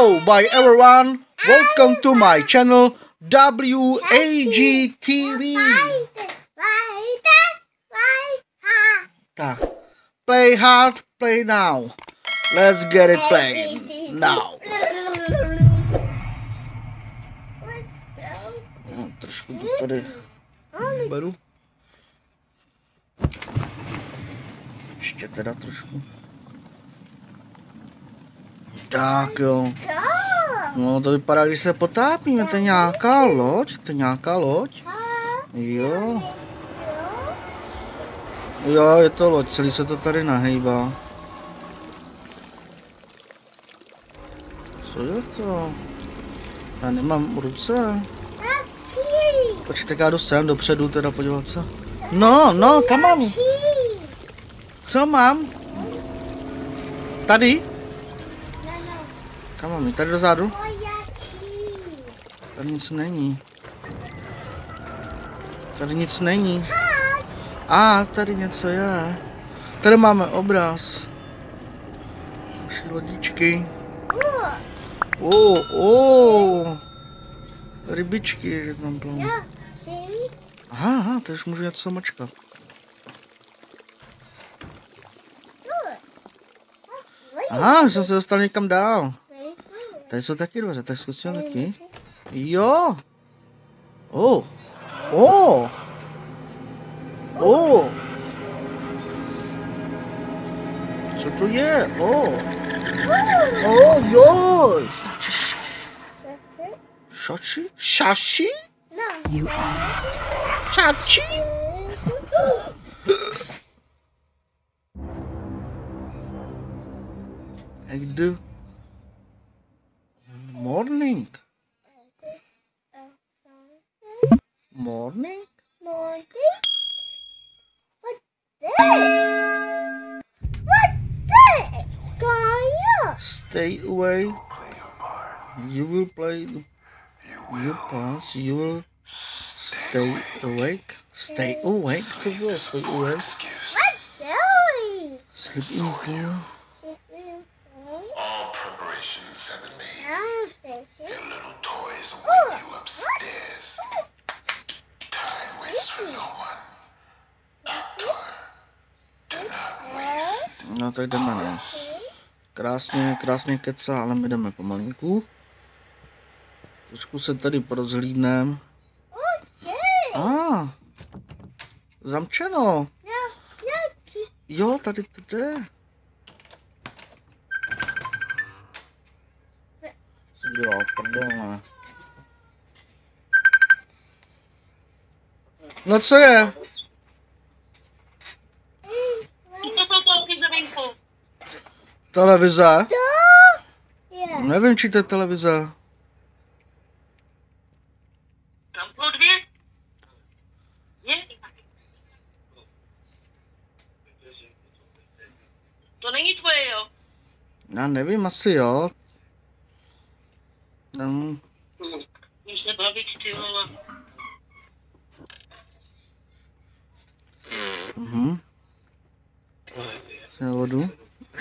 Hello, bye everyone. Welcome to my channel WAGTV. Play hard, play now. Let's get it playing now. Trošku to tady beru. Ještě teda trošku. Tak jo. No to vypadá, když se potápíme, to je nějaká loď, Jo. Jo, je to loď, celý se to tady nahejbá. Co je to? Já nemám ruce. Počkejte, já jdu sem dopředu teda podívat se. No, kam mám? Co mám? Tady? Kam mám? Tady dozadu? Tady nic není. Tady nic není. Tady něco je. Tady máme obraz. Naši lodičky. Rybičky, že tam plavou. Aha, to už můžu něco mačkat. Aha, jsem se dostal někam dál. Tady jsou taky dveře, tak zkusím taky. Jo. Co to je? Jo. Šaši? You almost Čači? Jak jdu? Morning. Stay away. You will play your pass. You will stay awake. Stay awake. To go. Stay awake. Sleep in pool. All preparations have been made. Your little toys await you upstairs. Time waits for no one. Doctor, do not waste. No tak jdeme, no. Krásně kecá, ale my jdeme pomalinku. Trošku se tady porozhlídneme. Zamčeno. Jo, tady to jde. Co dělá, pardon. No co je? Televize? Nevím, či to je televize. Tam jsou dvě. To není tvoje, jo? Já nevím, asi jo. Už se bavit, ty vole. Jsem vodu.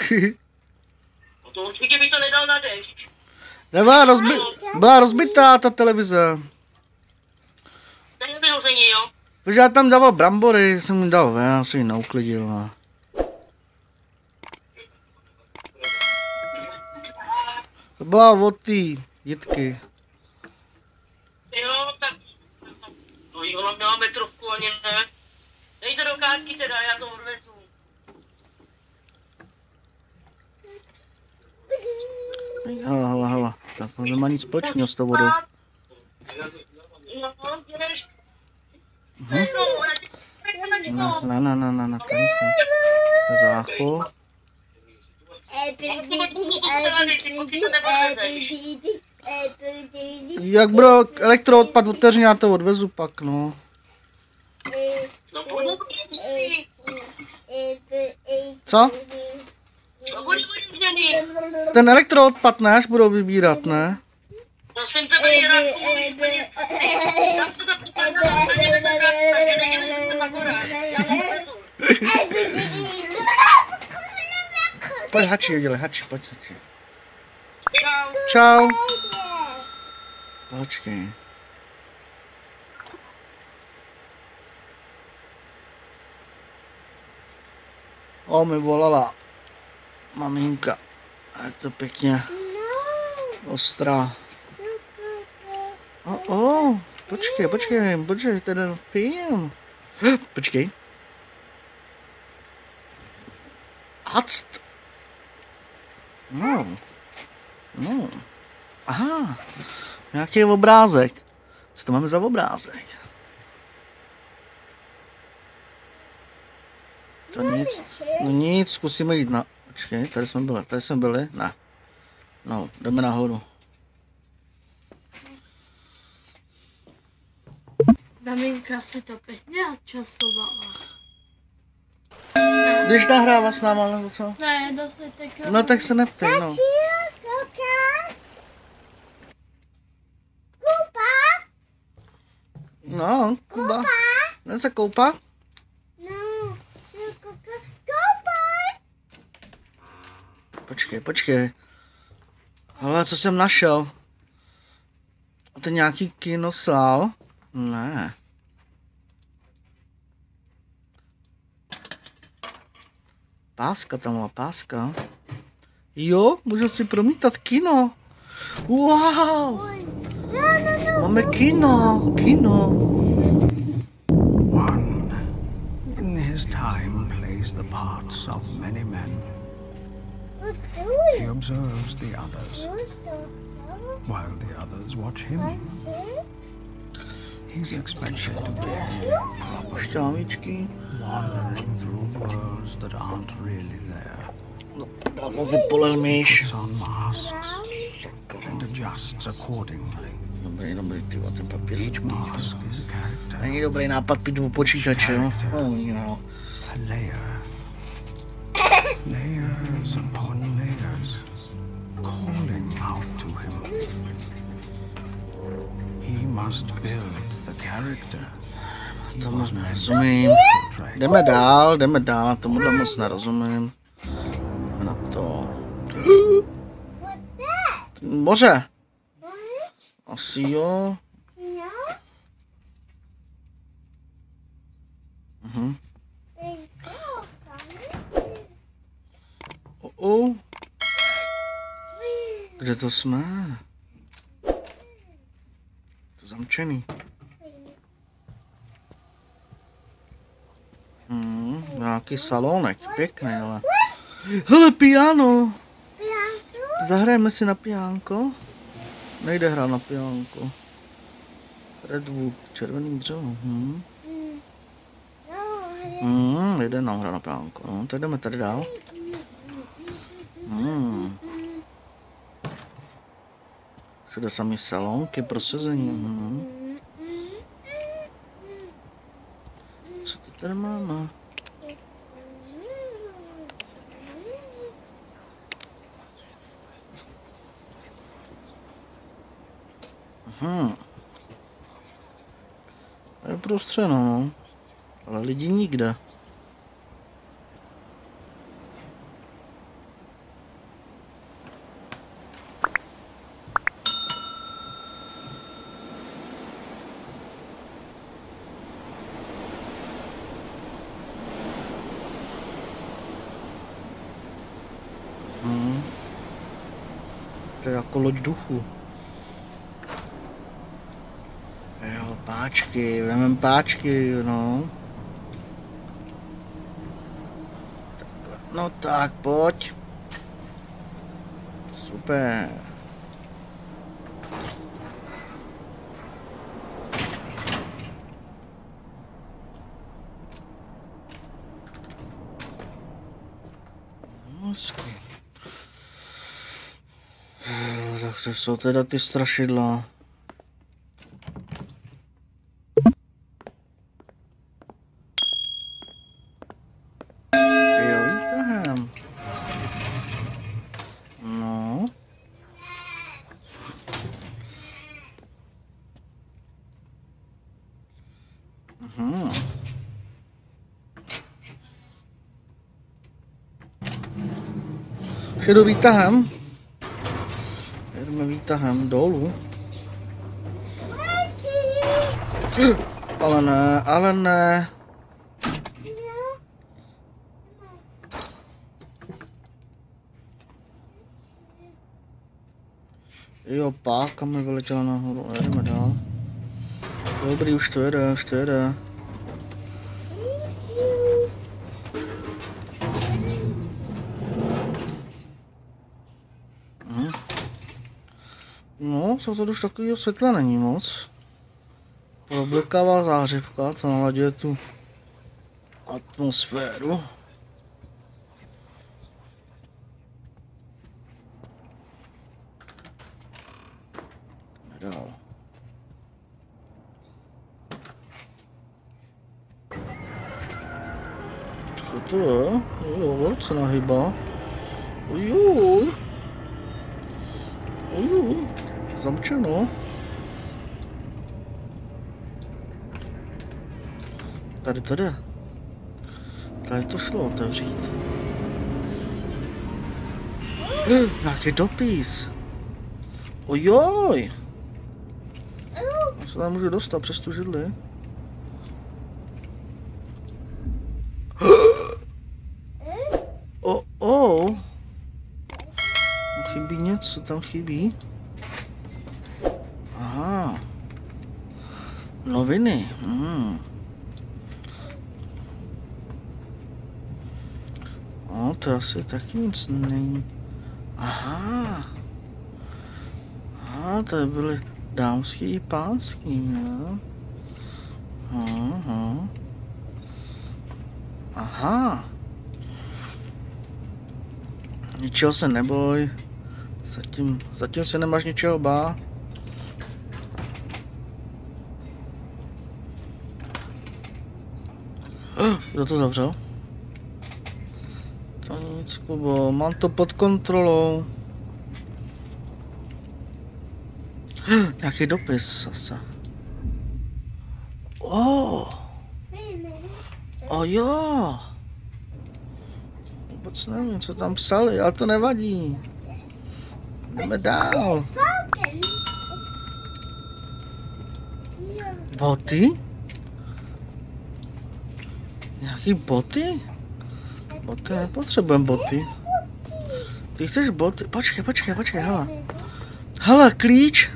To určitě by to nedal na dešť. Byla rozbitá ta televize. To je vyhození, jo? Protože já tam dával brambory, jsem mi dal ven, jsem ji nauklidil. To byla od té dětky. Jo, tak... No jí ona měla metrovku ani ne. Dejte do kádky teda, já to odvezu. Hala. To nemá nic společného s tou vodou. Na kanisem. Záchod. Jak bude elektroodpad, otevřeně, já to odvezu pak, no. Co? Ten elektroodpad ne, až budou vybírat, ne? Pojď hači, dělej, hači, pojď hači. Čau. Počkej. O, mi volala maminka. Je to pěkně ostrá. Počkej, ten film. Počkej. Act. No. Aha. Nějaký obrázek. Co to máme za obrázek? To nic. No nic, zkusíme jít na... Počkej, tady jsme byli. Ne. No, jdeme nahoru. Maminka si to pěkně časovala. Když nahrává s náma, nebo co? Ne, dostatek. No tak se neptej, no. No, Kuba. Ne se koupá? Počkej. Ale co jsem našel? A to nějaký kinosál? Ne. Páska tam má, páska. Jo, můžu si promítat kino. Wow! Máme kino. One, in his time, plays the parts of many men. He observes the others, while the others watch him. He's expected to behave properly, Šťávičky. wandering through worlds that aren't really there. Dá zase polel myš. Puts on masks and adjusts accordingly. Dobrý, ty ten papír. Each mask is a character, Není dobrý nápad pít u počítače, jo? No. a layer. Layers upon layers, calling out to him. He must build the character. He was meant Rozumím. to portray. Jdeme dál, tomuhle moc nerozumím. Jdeme na to. Moře. Asi jo. Kde to jsme? To zamčený. Nějaký salonek, pěkný, ale... Hele, piano! Zahrajeme si na piánko? Nejde hrát na piánko. Redwood, červený dřevo. Jde nám hrát na piánko. No, tak jdeme tady dál. Všude samý salonky pro sezení. Co to tady máme? To je prostřeno, no. Ale lidi nikde. To je jako loď duchu. Jo, páčky, jdeme páčky, no. No tak, pojď. Super. Tak to jsou teda ty strašidla. Jo, výtahem. No. Všedu výtahem. Jdeme výtahem dolů. Ale ne, ale ne. Jo, páka mi vyletěla nahoru, jdeme dál. Dobrý, už to jede, už to jede. No, co to už takového světla není moc. Problikavá zářivka, co naladuje tu atmosféru. Dál. Co to je? Jo, velce nahybá. Ojoj. Ojoj. Zamčeno. Tady to jde. Tady to šlo otevřít. Nějaký dopis. Ojoj. Já se tam můžu dostat přes tu židli. Chybí něco, tam chybí. Aha. Noviny. To asi taky nic není. Aha. Tady byly dámský i pánský, jo. Aha. Ničeho se neboj. Zatím se nemáš ničeho bát. Kdo to zavřel? To nic, Kubo, mám to pod kontrolou. Nějaký dopis zase. Jo. Vůbec nevím, co tam psali, ale to nevadí. Jdeme dál. Boty? Nějaký boty? Boty nepotřebujeme boty. Ty chceš boty? Počkej, hele. Hele, klíč.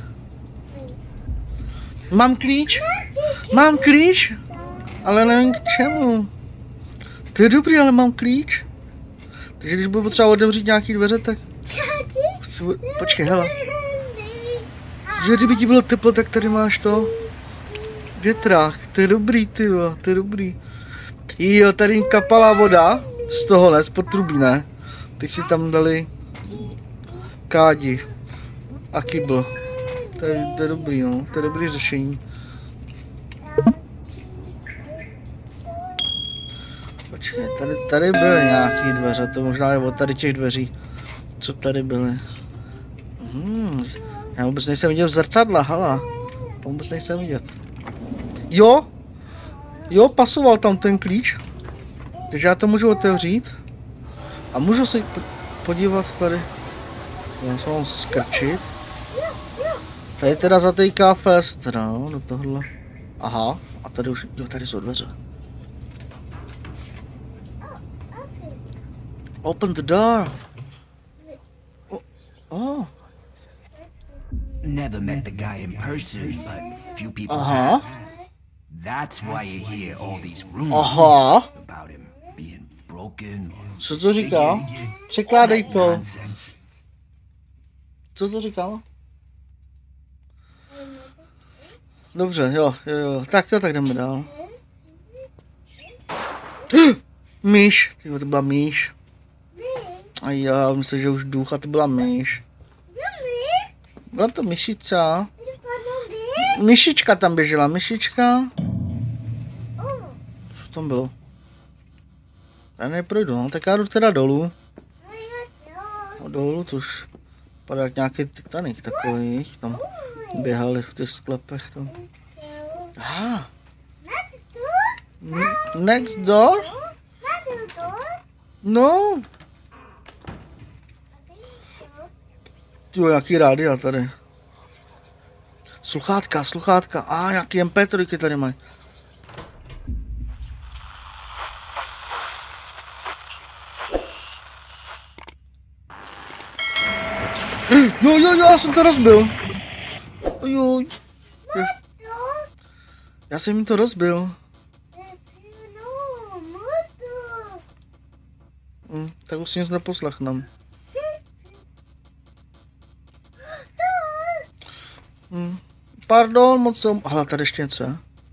Mám klíč? Ale nevím k čemu. To je dobrý, ale mám klíč. Takže když budu potřeba otevřít nějaký dveře, tak... Počkej, hele. Že kdyby ti bylo teplo, tak tady máš to. Větrák, to je dobrý, tyjo, to je dobrý. Jo, tady jim kapala voda z toho, ne, z potrubí, ne. Teď si tam dali kádi a kybl. To je dobrý, no, to je dobrý řešení. Počkej, tady byly nějaký dveře, to možná je od tady těch dveří, co tady byly. Já vůbec nejsem vidět v zrcadla, hala. To vůbec nejsem vidět. Jo, pasoval tam ten klíč. Takže já to můžu otevřít. A můžu se podívat tady. Já se mám skrčit. Tady teda zatejká fest, no, do tohle. Aha, a tady už, jo, tady jsou dveře. Open the door. Oh. Never met the guy in person, but few people have. That's why you hear all these rumors about him being broken. Co to říká? Překládej to. Co to říká? Dobře, jo. Tak jdeme dál. Myš, tyjo, to byla myš. A já myslím, že už duch, a to byla myš. Byla to myšica. Myšička tam běžela, myšička. Co tam bylo? Já neprojdu, no, tak já jdu teda dolů. Dolů to už padá jak nějaký Titanic takový, tam běhali v těch sklepech tam. Aha. Next door? No. Jo, jaký rádia tady. Sluchátka. Jaký MP3 tady mají. Jo, já jsem to rozbil. Jo. Já jsem jim to rozbil. Tak už si nic neposlechnem. Pardon, moc jsem... Hele, tady ještě něco.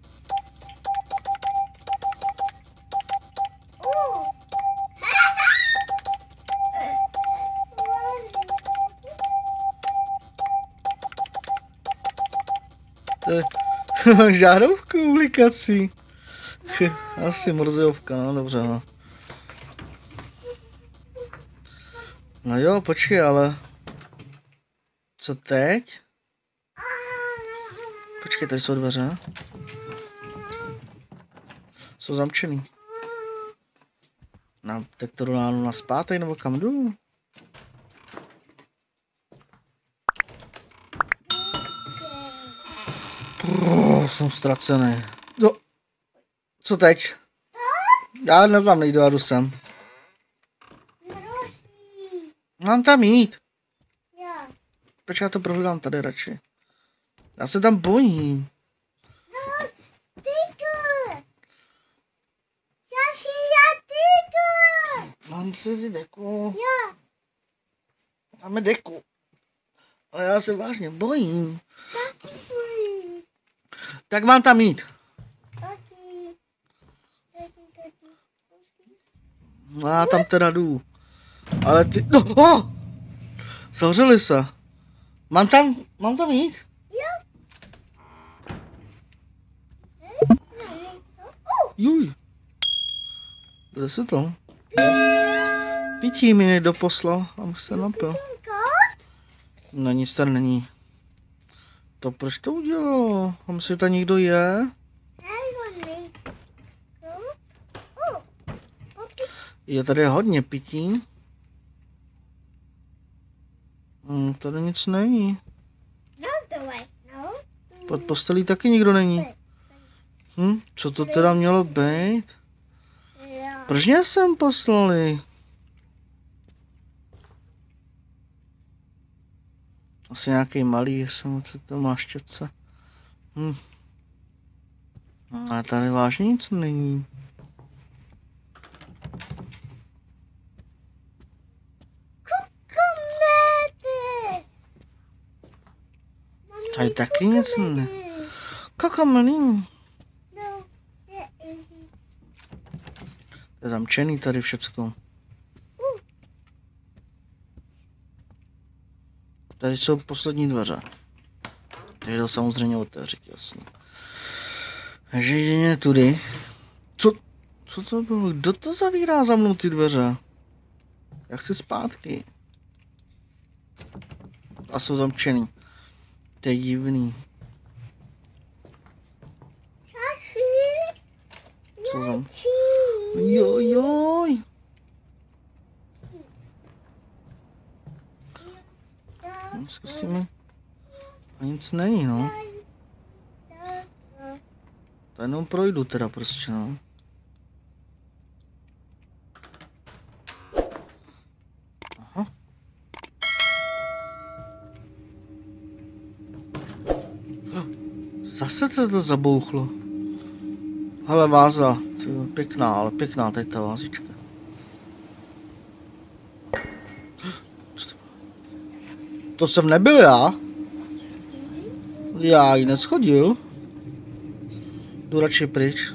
To je žárovku publikací. Asi mrzejovka, no dobře, no. No jo, počkej, ale... Co teď? Počkej, tady jsou dveře. Jsou zamčený. Tak to dolánu na zpátek, nebo kam jdu? Jsem ztracený. No. Co teď? Já nevím, nejdu, já jdu sem. Mám tam jít. Počkej, já to prohledám tady radši. Já se tam bojím. Mám si deku. Máme deku. Ale já se vážně bojím. Tak mám tam jít. No já tam teda jdu. Ale ty... No, zavřeli se. Mám tam jít? Juj. Kde se to? Pití mi někdo poslal, abych se napil. No nic tady není. To proč to udělalo? A myslím, že tady někdo je? Je tady hodně pití. Tady nic není. Pod postelí taky nikdo není. Co to teda mělo být? Proč mě sem poslali? Asi nějaký malíř, co to má štětce. Ale tady vážně nic není. Tady taky nic není. Kakamlín. To je zamčený tady všecko. Tady jsou poslední dveře. Tady jdou samozřejmě otevřít, jasně. Takže jedině tudy. Co to bylo? Kdo to zavírá za mnou ty dveře? Já chci zpátky. A jsou zamčený. To je divný. Co tam? Joj. Zkusíme. A nic není, no. To jenom projdu teda prostě, no. Aha. Zase se to zabouchlo. Hele, váza. Pěkná, ale pěkná tady ta vázička. To jsem nebyl já. Já ji neschodil. Jdu radši pryč.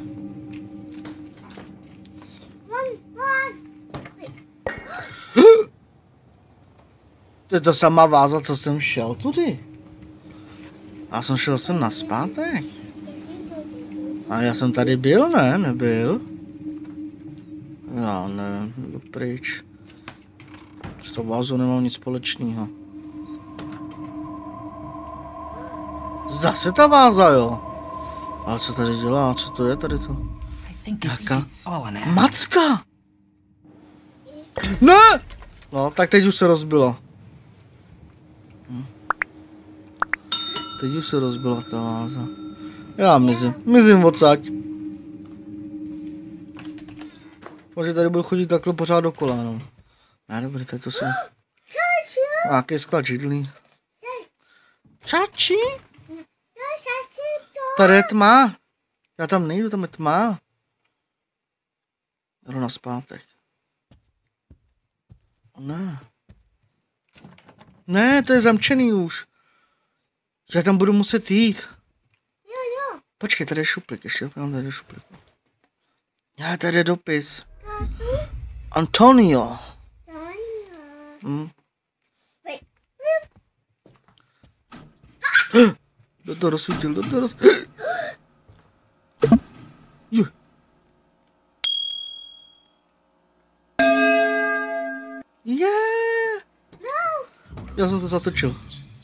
To je ta samá váza, co jsem šel tudy. Já jsem šel sem naspátek. A já jsem tady byl, ne? Nebyl. Já ne, jdu pryč. S tou vázou nemám nic společného. Zase ta váza, jo. Ale co tady dělá? Co to je tady to? Jaká? Macka! Ne! No, tak teď už se rozbilo. teď už se rozbila ta váza. Já mizím odsaď. Protože tady budu chodit takhle pořád dokola, no. Ne, dobrý, tady to jsou... Nějaký sklad židlí. Čači? Tady je tma. Já tam nejdu, tam je tma. Jdu na zpátek. Ne. Ne, to je zamčený už. Já tam budu muset jít. Počkej, tady je šuplík, ještě tady je šuplík. Já, tady je dopis. Antonio. Kdo to rozsvítil, kdo to rozsvítil? Já jsem to zatočil.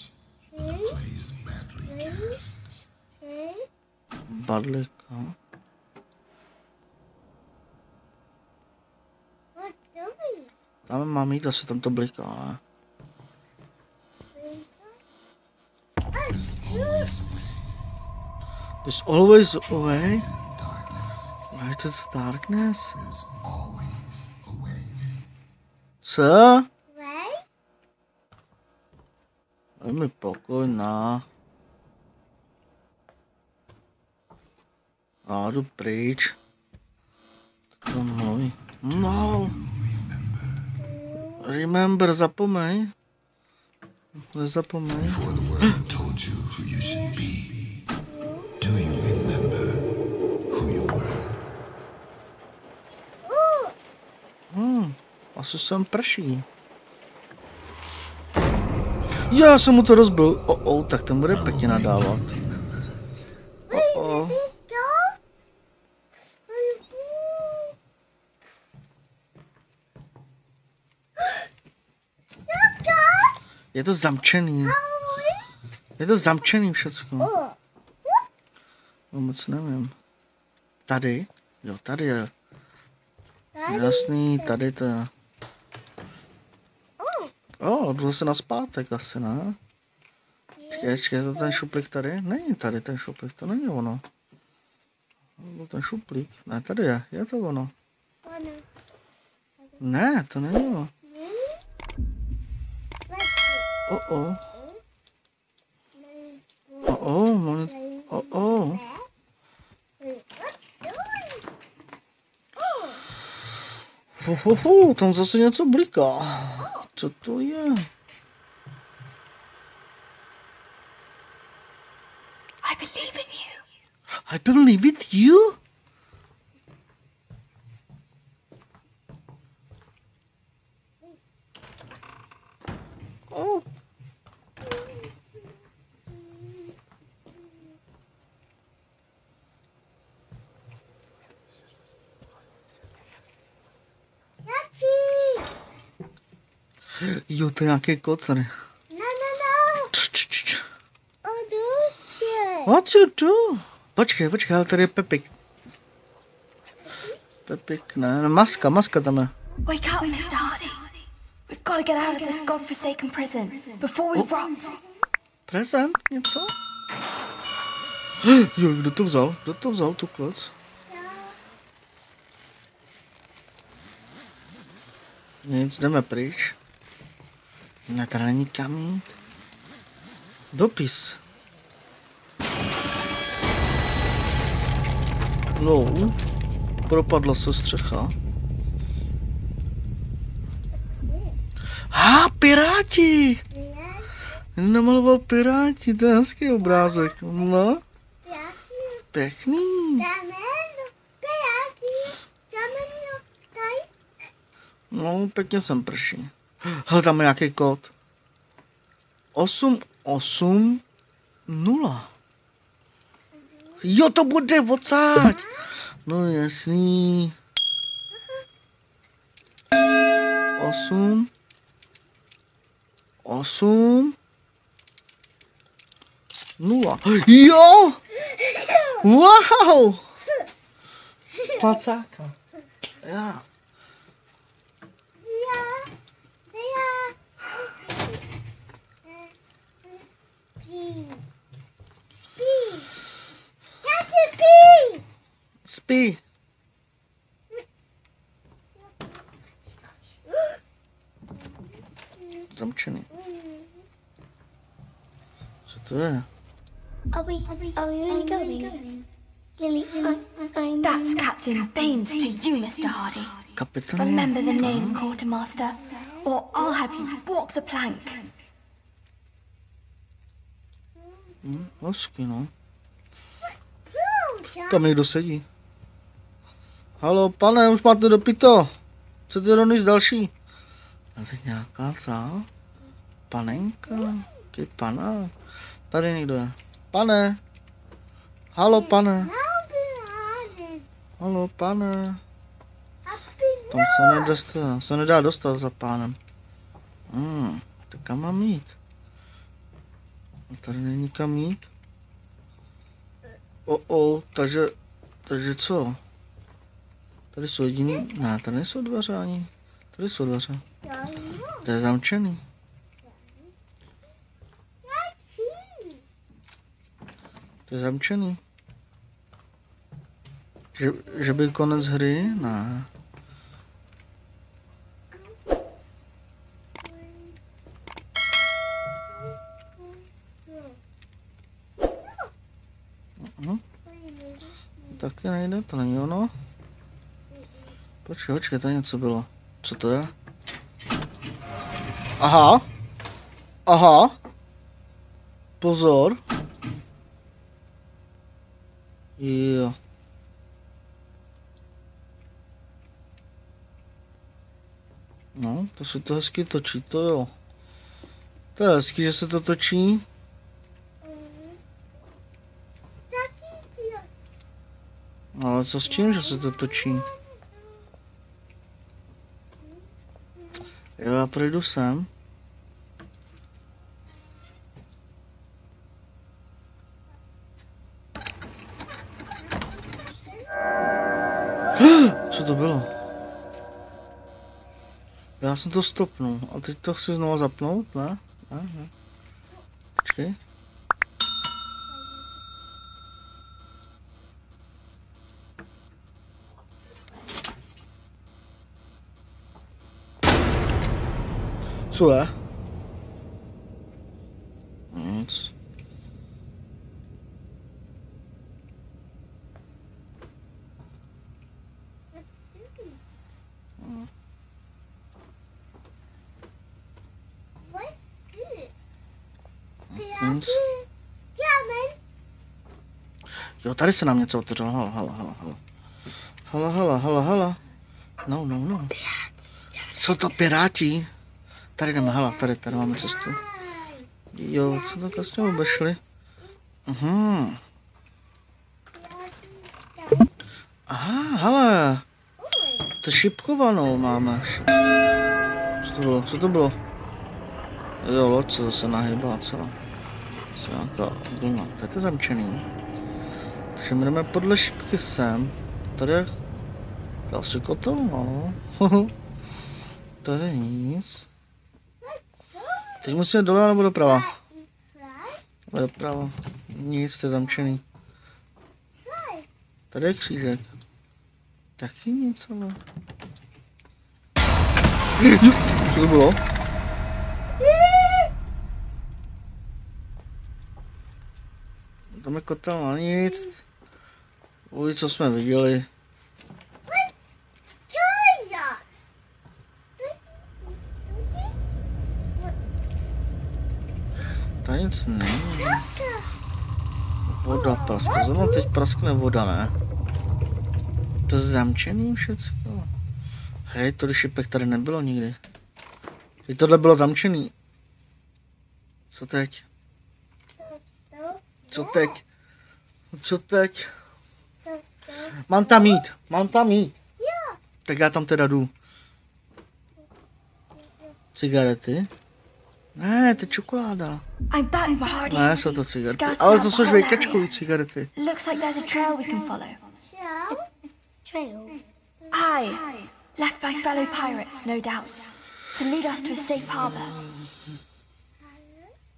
Badlika. Tam mám jít, asi tam to bliká, ne? There's always a way. Right, it's darkness. Co? Daj mi pokoj, na. A jdu pryč. To mluví. No. Remember, zapomeň. Nezapomeň. Before the world told you who you should be, do you remember who you were? Asi jsem prší. Já jsem mu to rozbil. Tak ten bude pěkně nadávat. Je to zamčený. Je to zamčený všecko. No moc nevím. Tady? Jo, tady je. Jasný, tady to je. Jdu zase na zpátek asi, ne? Počkej, je to ten šuplík tady? Není tady ten šuplík, to není ono. Ten šuplík, ne, tady je to ono. Ne, to není ono. Tam zase něco bliká. Co to je? I believe in you. I believe with you? Jo, to je nějaký kód tady. No. What you do? Počkej, ale tady je Pepik. Pepik, ne, maska tam je. Wake up, Mr. Hardy. We've got to get out of this godforsaken prison before we rot. Prezent? Něco? Jo, kdo to vzal? Kdo to vzal, tu klec? Nic, jdeme pryč. Ne, tady není kam jít. Dopis. No, propadla se střecha. Piráti! Namaloval piráti, to je hezký obrázek. No. Pěkný. No, pěkně jsem prší. Hele, tam je nějaký kód. 880. Jo, to bude odsaď. No jasný. 8. Jo! Wow! Placáka. Já. Spí. Zamčený. Co to je? Are we really going? Lily, I'm... That's Captain Baines to you, Mr. Hardy. Kapitán. Remember the name, Quartermaster, or I'll have you walk the plank. Hezky, no. Tam někdo sedí. Halo, pane, už máte dopito. Chcete rovněž další? A teď nějaká ta panenka. Ty pana. Tady někdo je. Pane. Halo, pane. Halo, pane. Tam se nedá dostat za pánem. Tak kam mám jít? Tady není kam jít. Takže co? Tady jsou jediný, ne, tady nejsou dveře ani. Tady jsou dveře. To je zamčený. To je zamčený. Že by konec hry? Ne. Taky nejde, to není ono. Počkej, tady něco bylo. Co to je? Aha. Pozor. Jo. No, to se to hezky točí, to jo. To je hezky, že se to točí. Ale co s tím, že se to točí? Jo, já projdu sem. Co to bylo? Já jsem to stopnul a teď to chci znovu zapnout, ne? Ne. Počkej. Co je? Nic. Nic. Jo, tady se nám něco otevřelo. Hala. No. Co to piráti? Tady jdeme, hala, tady máme cestu. Jo, co takhle s tím obešli? Hala. To šipkovanou máme. Co to bylo? Jo, loď se zase nahybá celá. Nějaká vlna, to je to zamčený. Takže my jdeme podle šipky sem. Tady je další kotel, no. Tady je nic. Teď musíme doleva nebo doprava? Doprava. Nic, to je zamčený. Tady je křížek. Taky nic, ale... Co to bylo? Tam je kotel na nic. Uj, co jsme viděli. Tady nic není. Voda praskne. Zrovna teď praskne voda, ne? To je zamčený všecko. Hej, tohle šipek tady nebylo nikdy. Teď tohle bylo zamčený. Co teď? Co teď? Mám tam jít. Tak já tam teda jdu. Cigarety? Ne, to je čokoláda. I'm back, Hardy. Ne, jsou to cigarety. Scouts Ale out to the jsou whole žvejkačkový area. cigarety. Looks like there's a trail we can follow. Trail? Aye, left by fellow pirates, no doubt, to lead us to a safe harbor.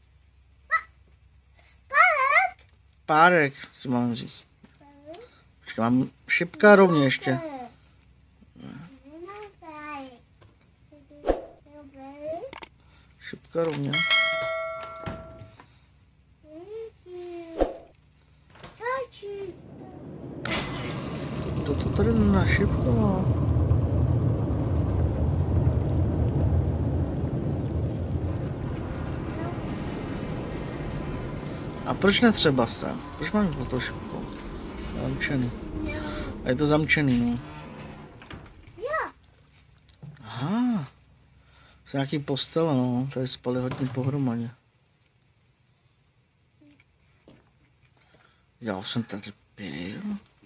Párek, si mám říct. Mám šipka rovně ještě. Šipka rovně. To tady na šipku má. A proč netřeba se? Proč mám pro to šipku? Zamčený. A je to zamčený, no. Aha. Jsou nějaký postele, no. Tady spali hodně pohromadě. Já jsem tady byl.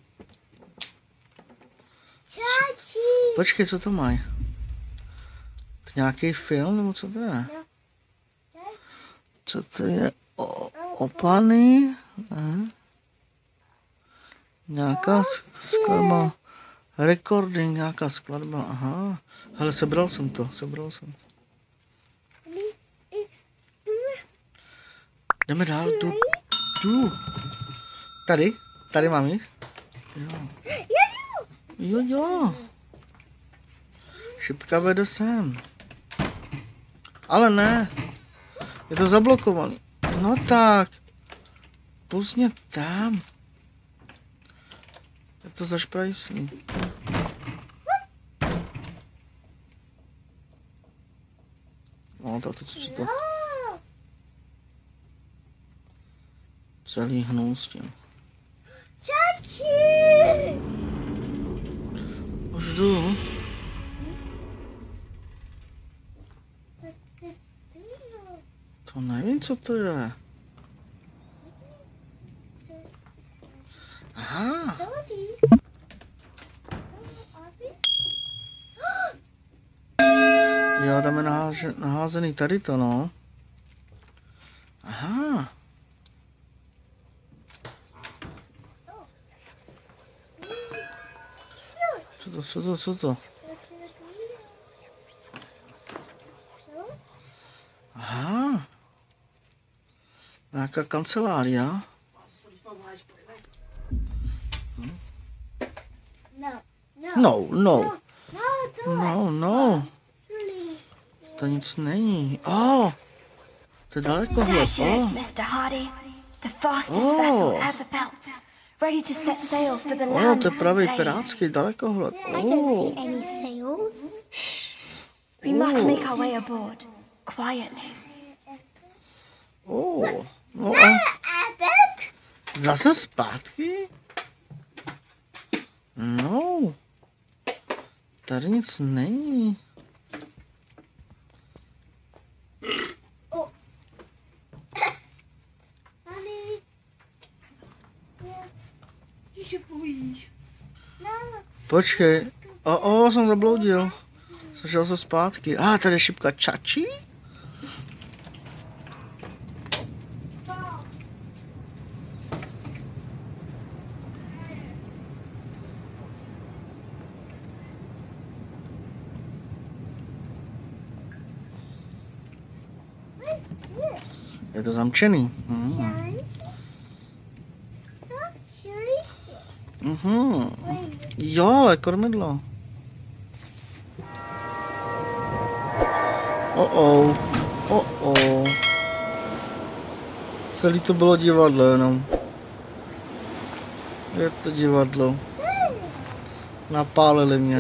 Počkej, co to mají? To nějaký film, nebo co to je? Co to je? Opany? Nějaká skladba. Recording, nějaká skladba, aha. Hele, sebral jsem to. Jdeme dál, jdu. Tady mám jít? Jo. Šipka vede sem. Ale ne. Je to zablokovaný. No tak. Pust mě tam. Je to zašprajslý. No, tak co to? Celý hnul s tím. Už jdu. To nevím, co to je. Aha. Jo, tam je naházený tady to, no. Aha. Co to? Aha. Nějaká kancelária. No. To nic není. Oh, to je dalekohled. There Mr. Hardy, the fastest vessel ever built, ready to set sail for the land. To je pravý pirátský dalekohled. I don't see any sails. We must make our way aboard quietly. No. Zase zpátky? No. Tady nic není. Počkej. Jsem zabloudil. Zašel se zpátky. Tady je šipka čačí? Je to zamčený. Jo, ale kormidlo. Celý to bylo divadlo jenom. Je to divadlo. Napálili mě.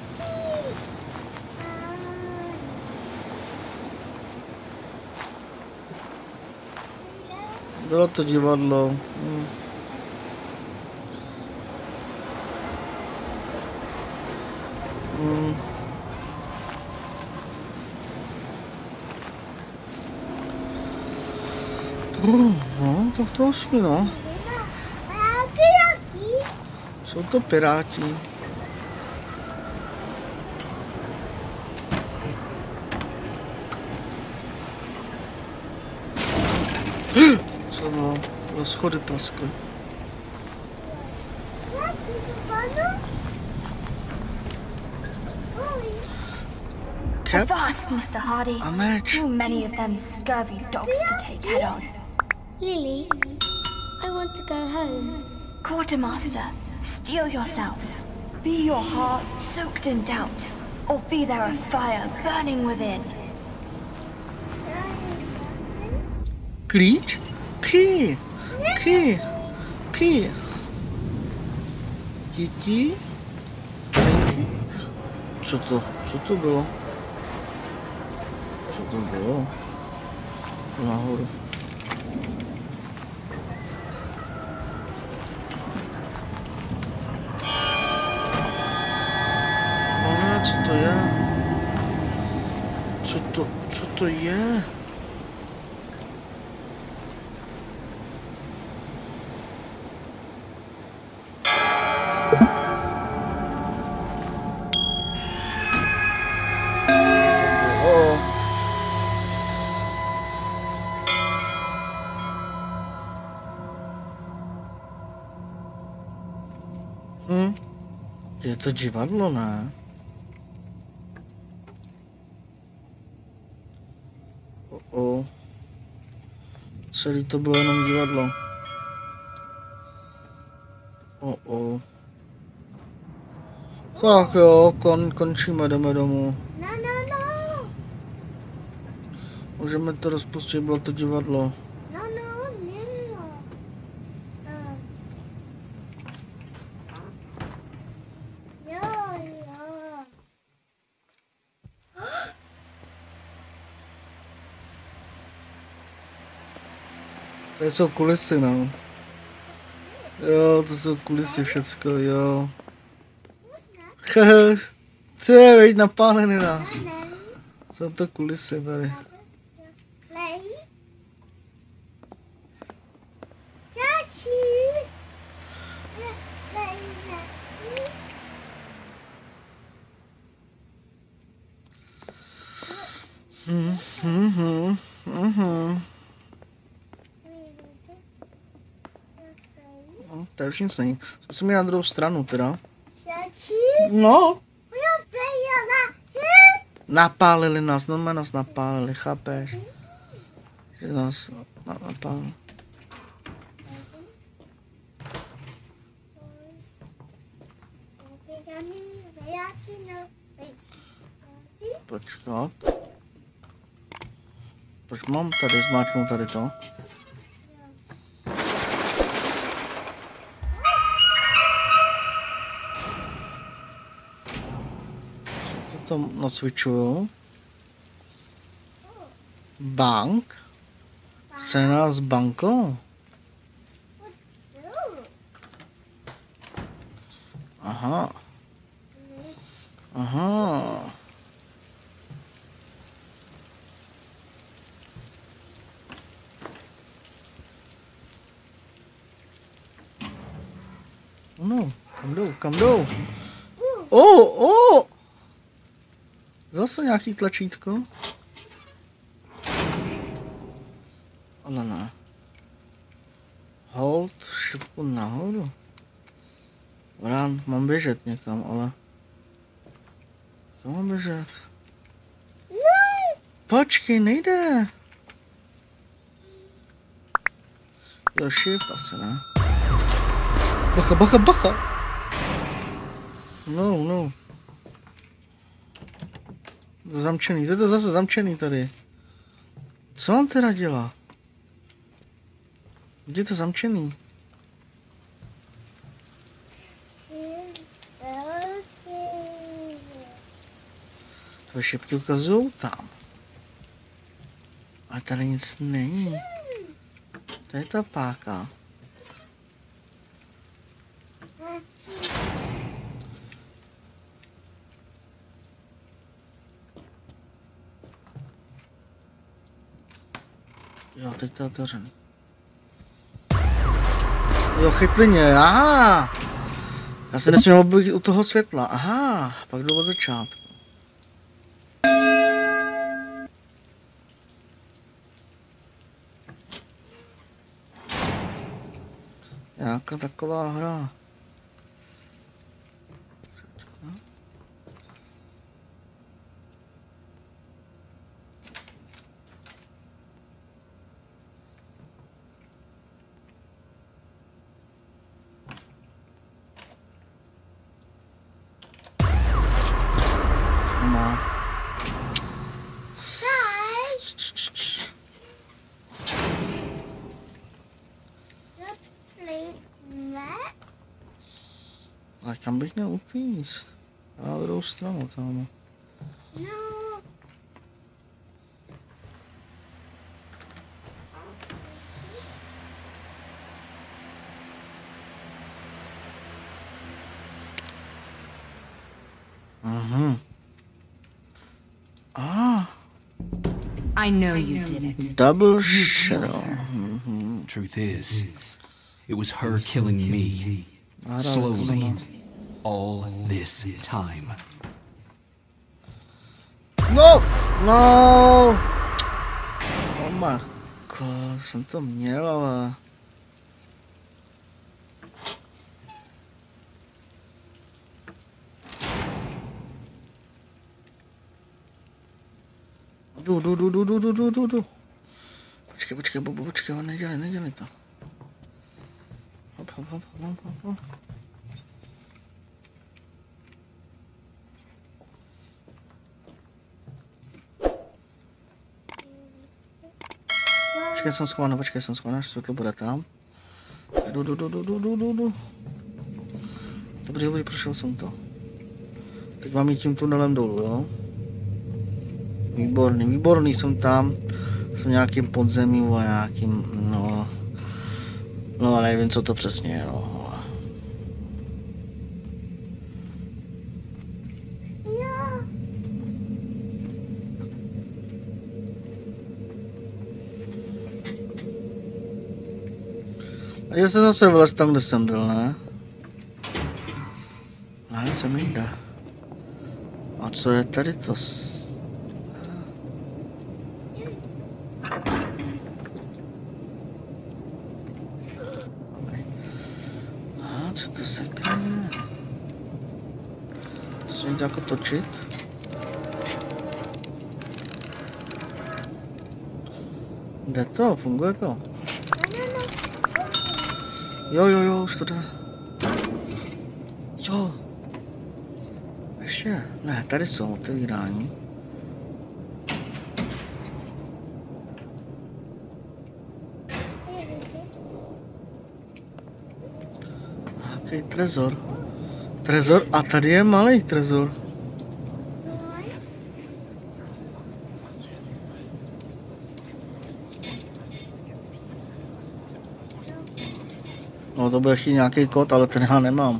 Bylo to divadlo. No, tak to asi, no. Jsou to piráti. Co bylo? Schody praskly. Avast, Mr. Hardy. Too many of them scurvy dogs to take head on. Lily, I want to go home. Quartermaster, steel yourself. Be your heart soaked in doubt, or be there a fire burning within. Klíč? Ký. Titi? Co to bylo? Co to bylo? Nahoru. Co to je? Co to je? Je to divadlo, ne? Celý to bylo jenom divadlo. Tak jo, končíme, jdeme domů. Můžeme to rozpustit, bylo to divadlo. To jsou kulisy, no. Jo, to jsou kulisy všecko, jo. Co je, veď napálený nás. Jsou to kulisy tady. Tady už nic není. Zkusím jít na druhou stranu teda. No. Napálili nás, no nás napálili, chápeš? Že nás napálili. Počkat. Proč mám tady zmáčknout tady to? To nacvičuju. Bank. Scéna s bankou. Aha. No, kam jdou? Zase nějaký tlačítko. Ale ne. Hold šipku nahoru. Vrán, mám běžet někam, ale... Kam mám běžet? Počkej, nejde. Jo, shift asi ne. Bacha. No. To zamčený, to je to zase zamčený tady. Co on teda dělá? Kde je to zamčený? To šipky ukazují tam. A tady nic není. To je ta páka. Jo, teď to je otevřený. Jo, chytlině, aha! Já se nesmím být u toho světla, aha, pak jdu od začátku. Nějaká taková hra. A kam bych měl utíct? Na druhou stranu tam. I know you did it. Double shadow. Truth is, it was her killing me. Slowly. All this time. No! No! Oh my god, jsem to měl, ale... Jdu. Počkej, Bobo, nedělej to. Hop. Počkej, jsem schovaný, až světlo bude tam. Jdu. Dobrý, prošel jsem to. Teď mám jít tím tunelem dolů, jo? Výborný, jsem tam. Jsem nějakým podzemím a nějakým, no nevím, co to přesně je, jo. Takže se zase vlez tam, kde jsem byl, ne? Ne, jsem jinde. A co je tady to? A co to se kryje? Musím jít jako točit? Jde to? Funguje to? Jo, už to jde. Jo. Ještě. Ne, tady jsou otevírání. Jaký trezor. A tady je malý trezor. No to bude ještě nějaký kód, ale ten já nemám.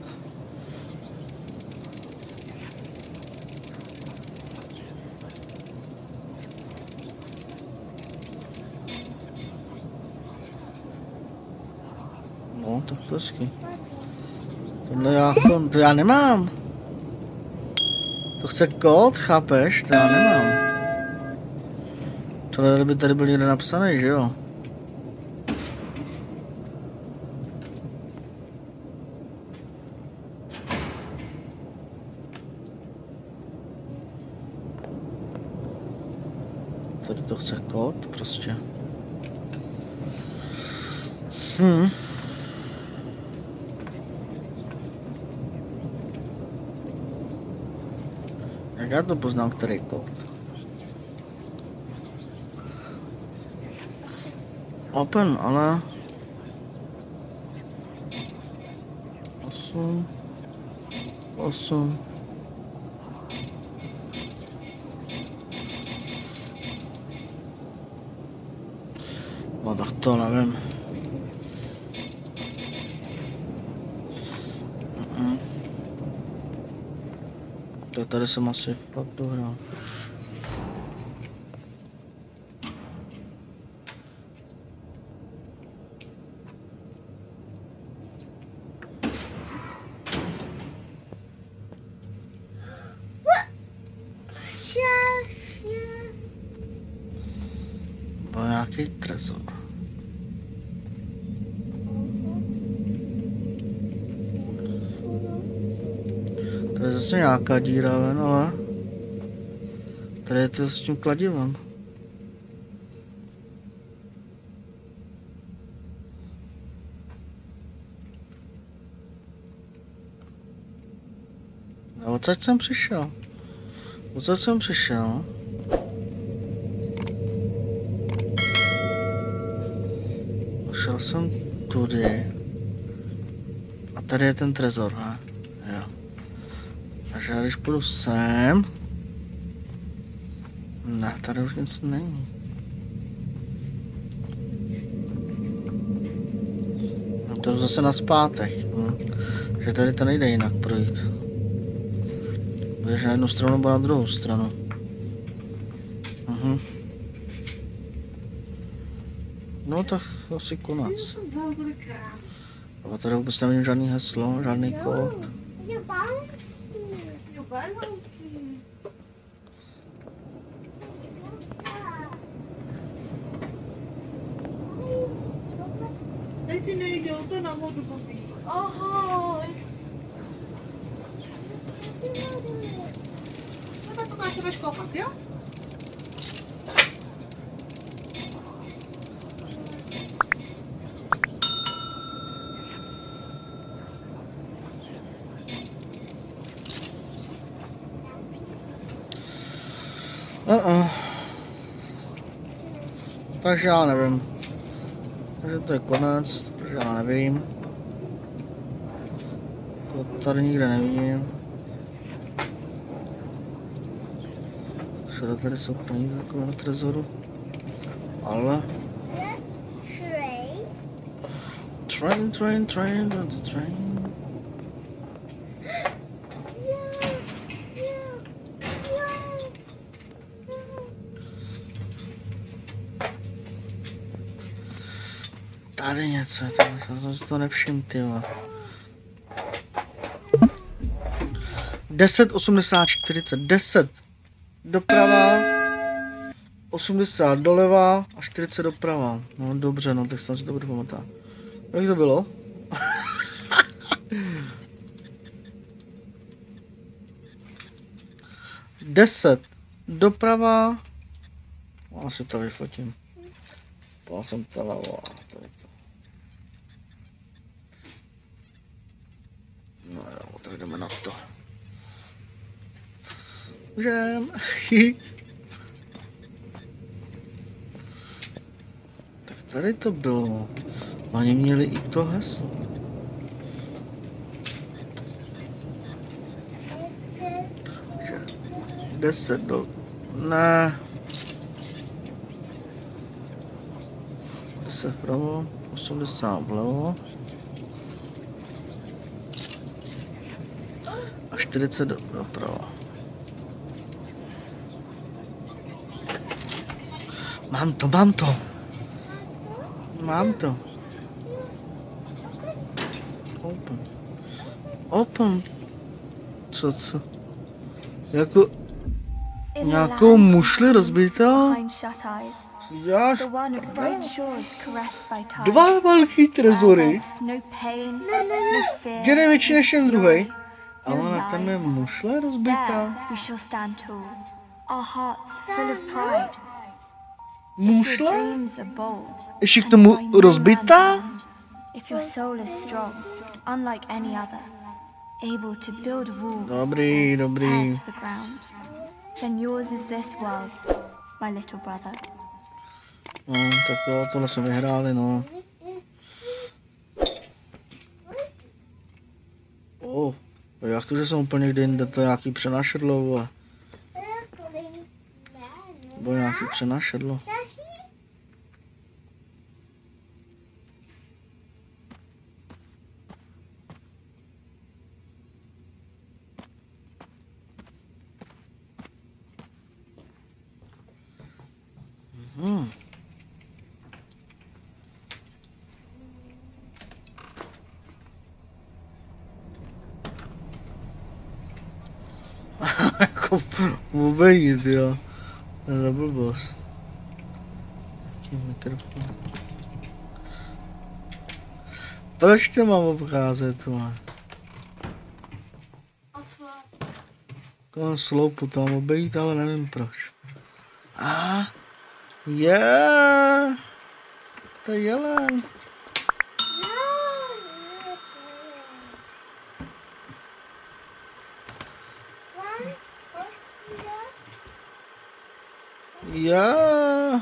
No, tak to hezky. To já nemám. To chce kód, chápeš? To já nemám. Tohle by tady byl někde napsaný, že jo? Tady to chce kód, prostě. Jak já to poznám, který kód? Open, ale... 8. No tak to nevím. Tak tady jsem asi fakt dohrál. Byl nějaký trezor. To je zase nějaká díra ven, ale tady je to s tím kladivem. A odsaď jsem přišel. Šel jsem tudy. A tady je ten trezor, ne? Jo. Takže já když půjdu sem... Ne, tady už nic není. No to jdu zase nazpátek. Že tady to nejde jinak projít. Budeš na jednu stranu nebo na druhou stranu. No tak asi konec. A tady vůbec nevidím žádný heslo, žádný kód. Teď ty nejde, to na vodu baví. Ahoj. No tak to dáš budeš kopat, jo? Takže já nevím. Takže to je konec, protože já nevím. To tady nikde nevidím. Všude tady jsou paní takové na trezoru. Ale... Train, the train. Tady něco, to si to nevšim, tyjo. 10, 80, 40, 10 doprava, 80 doleva a 40 doprava. No dobře, no tak jsem si to budu pamatovat. Jak to bylo? Deset doprava. Asi to vyfotím. Já jsem celá, tady to. No jo, tak jdeme na to. Můžem. Tak tady to bylo. Oni měli i to heslo. Deset do... Ne. 10 vpravo, 80 vlevo. A 40 doprava. Mám to. Open. Co? Jako... Nějakou mušli rozbitá? Jáž... Dva velký trezory. Jeden větší než ten druhý. Ale na tam je mušle rozbitá. Mušle? Ještě k tomu rozbitá? Dobrý. Then yours is this world, my little brother. No, tak jo, tohle jsme vyhráli, no. Jak to, že jsem úplně někde jinde, to je nějaký přenášedlo, a... Nebo nějaký přenášedlo. Jako obejít, jo. To je blbost. Jaký mikrofon. Proč to mám obcházet, má? Kolem sloupu to mám obejít, ale nevím proč. To je jelen. Yeah.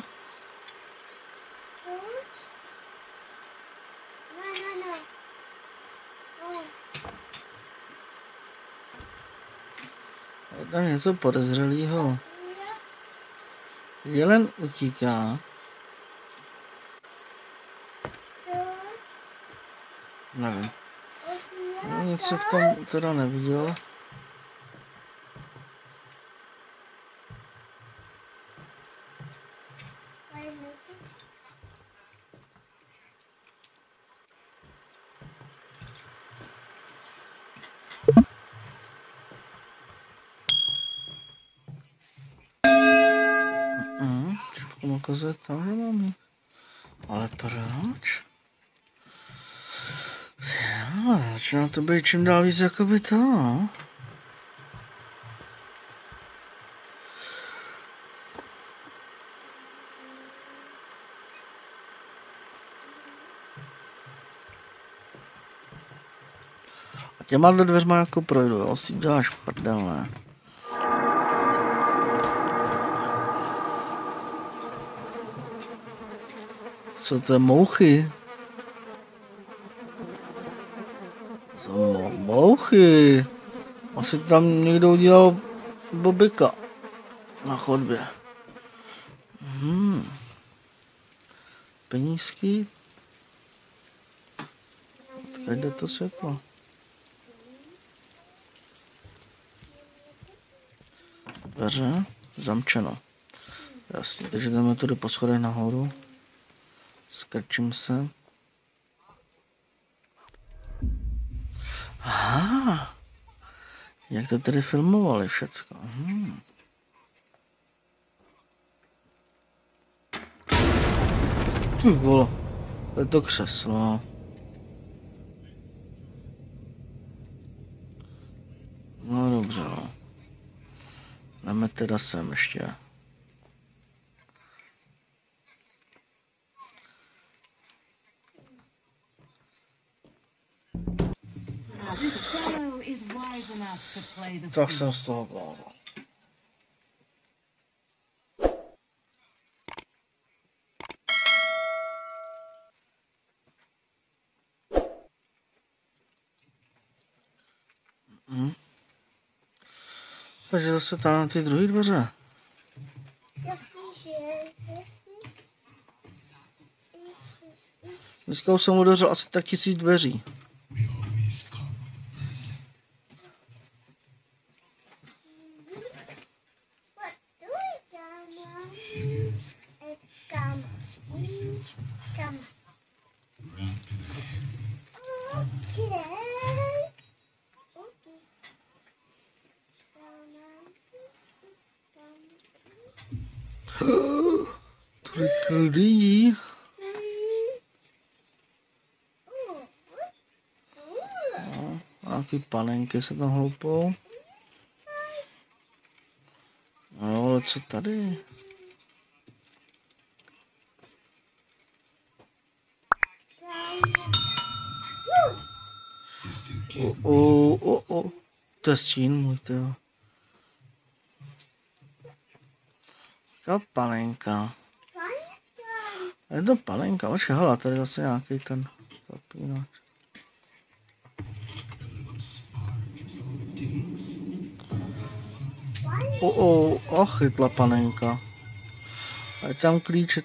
Je tam něco podezřelého. Jelen utíká. Nevím. Něco v tom teda neviděl. Všechno ukazuje tam, že mám jít. Ale proč? Začíná to být čím dál víc jakoby to, no. A těma do dveřma jako projdu, jo, si děláš prdel, ne? Co to je mouchy? Mouchy. Asi tam někdo udělal bobika na chodbě. Penízky. Teď jde to světlo. Dveře zamčeno. Jasně, takže jdeme tudy po schodech nahoru. Skrčím se. Aha. Jak to tady filmovali všecko. Ty vole, to je to křeslo. No dobře, no. Jdeme teda sem ještě. Tak jsem z toho bál. Takže zase tam na ty druhé dveře. Dneska už jsem otevřel asi tak 1000 dveří. Tolik lidí. A ty panenky se tam hloupou. No, ale co tady? To je stín můj, tyjo. Taká panenka. Je to panenka, počkej, hele, tady zase nějaký ten zapínač. Chytla panenka. A je tam klíč,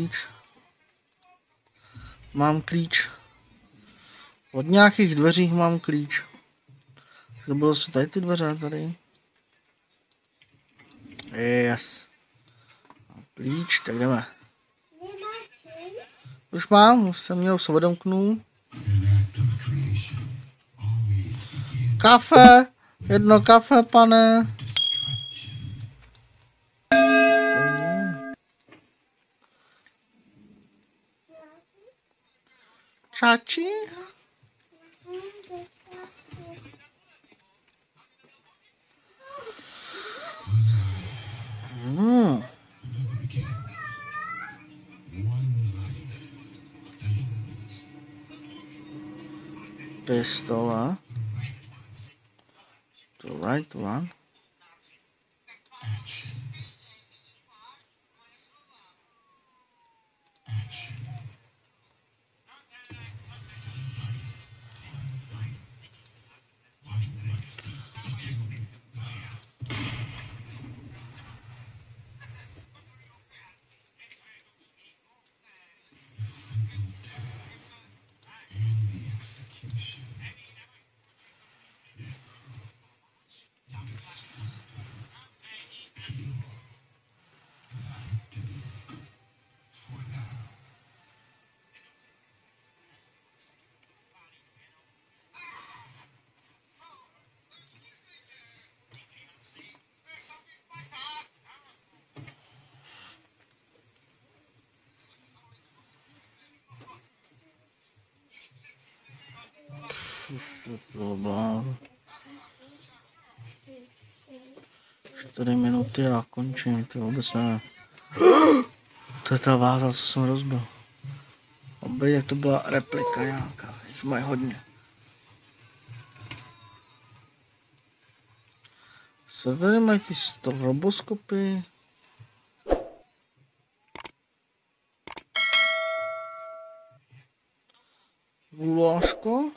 Mám klíč. Od nějakých dveřích mám klíč. To bylo tady ty dveře, tady. Yes. Mám klíč, tak jdeme. Už mám, už jsem měl, se odemknul. Kafe! Jedno kafe, pane. Čači? Pistola. The right one. Blá. 4 minuty a končím, to vůbec ne. To je ta váza, co jsem rozbil. Dobrý, jak to byla replika nějaká, jich mají hodně. Co tady mají ty stroboskopy? Guláško?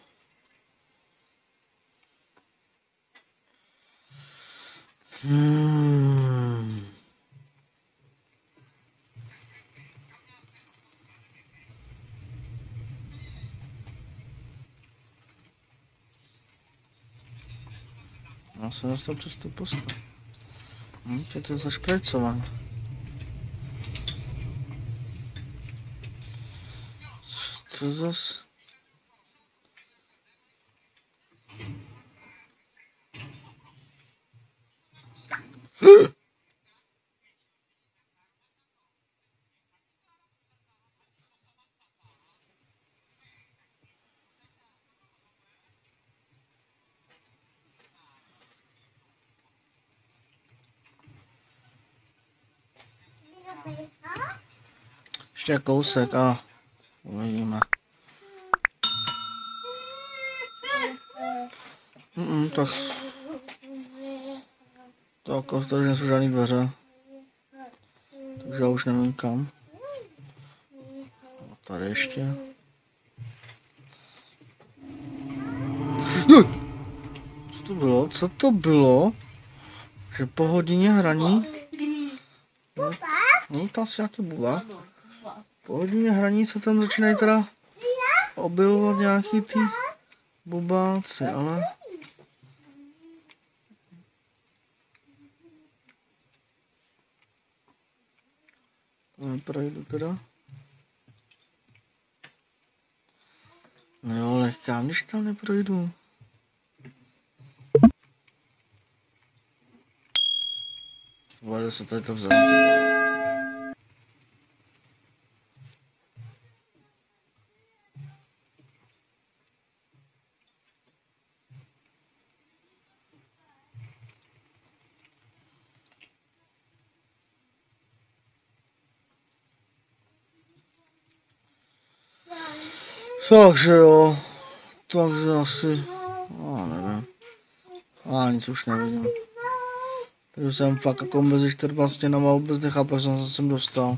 Já jsem dostal přes tu postavu. To je zašprajcované. Co to zas? Ještě kousek a uvidíme. Tak tady nejsou žádný dveře. Takže já už nevím kam. A tady ještě. Co to bylo? Co to bylo? Že po hodině hraní? No, tam si nějaký buba. Po hodině hraní se tam začínají teda objevovat nějaký ty bubáci, ale... Neprojdu teda. No jo, ale kam, když tam neprojdu? Vole, se tady to vzal. Takže jo, takže asi, nevím, nic už nevidím. Takže jsem fakt jako mezi 4 stěnama vůbec nechápal, že jsem se sem dostal.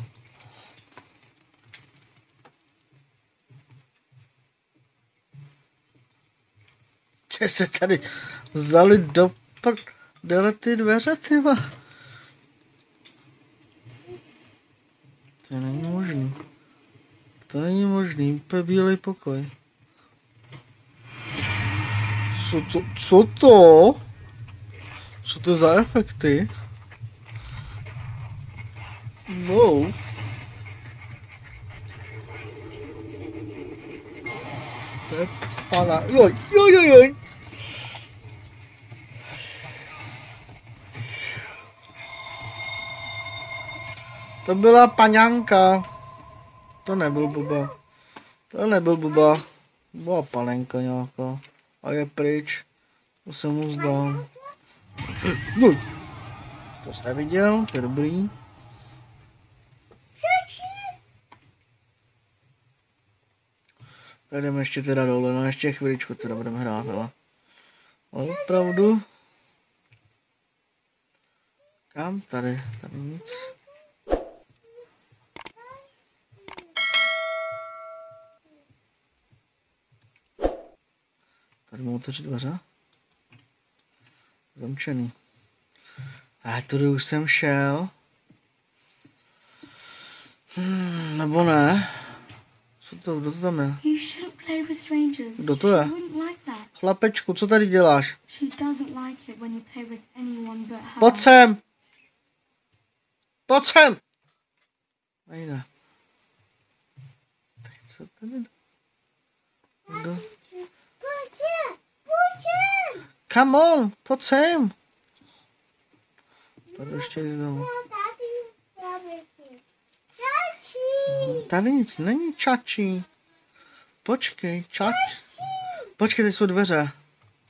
Že se tady vzali do prdele ty dveře, tyva. To není možný. To není možný, úplně bílej pokoj. Co to? Co to za efekty? Wow. To je pana, joj. To byla paňanka. To nebyl buba. To nebyl buba. Byla panenka nějaká. A je pryč. To se mu zdal. No. To jsi neviděl, to je dobrý. Tak jdeme ještě teda dole, no ještě chviličku teda budeme hrát, ale opravdu. Kam tady? Tady nic. Tady můžu otevřít dveře. Zamčený. A tudy už jsem šel. Nebo ne? Co to, kdo to tam je? Kdo to je? Chlapečku, co tady děláš? Pojď sem! Pojď sem! Nejde. Teď co tady? Kdo? Come on, pojď sem. Tady ještě znovu. Tady nic není, čači. Počkej, čač. Počkej, tady jsou dveře.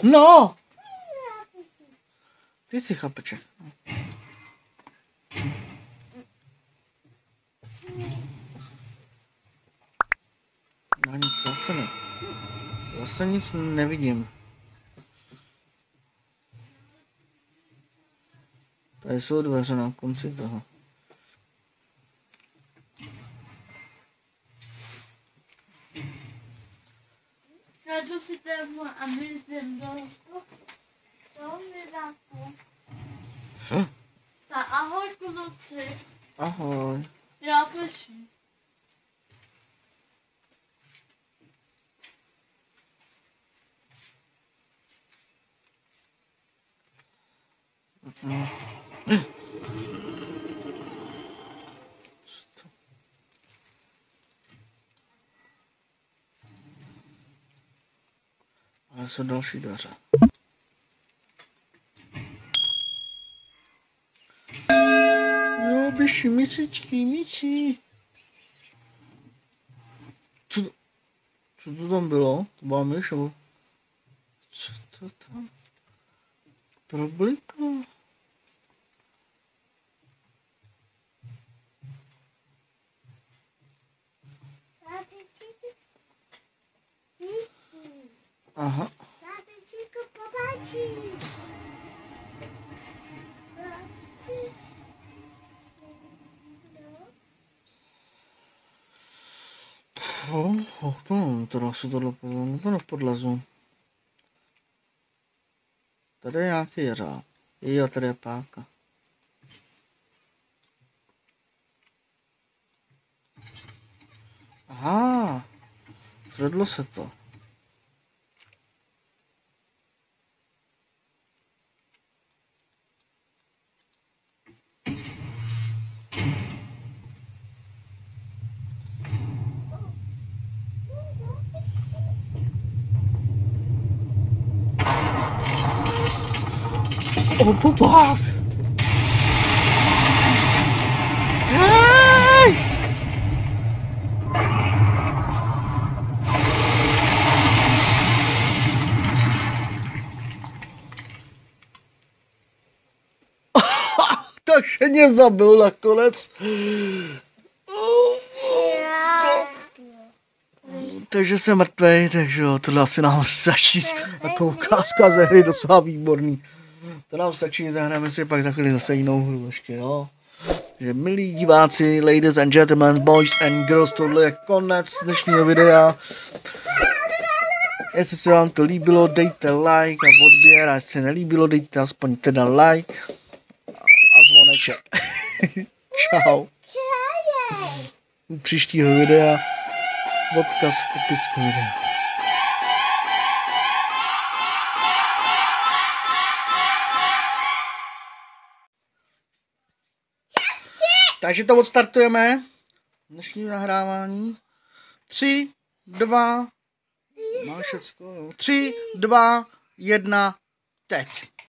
No! Ty jsi chlapeček. No nic, zase ne. Zase nic nevidím. Tady jsou dveře na konci toho. Najdu si tému a myslím do miráku. Tak ahoj kluci. Ahoj. Já prší. A jsou další dveře. Jo, běží myšičky, myši. Co to tam bylo? To byla myš, nebo? Co to tam probliklo? Aha. Teda si tohle to nepodlezu. Tady je nějaký jeřáb. Jo, tady je páka. Aha. Zvedlo se to. O, popák! Hej! Takže mě zabil nakonec. Takže jsem mrtvej, takže jo, tohle asi nám stačí jako ukázka ze hry, docela výborný. To nám stačí, zahrajeme si pak za chvíli zase jinou hru ještě, jo. Takže milí diváci, ladies and gentlemen, boys and girls, tohle je konec dnešního videa. Jestli se vám to líbilo, dejte like a odběr, a jestli se nelíbilo, dejte aspoň teda like a zvoneček. Čau. U příštího videa, odkaz v popisku videa. Takže to odstartujeme. Dnešní nahrávání. 3, 2, máš všecko, 3, 2, 1, teď.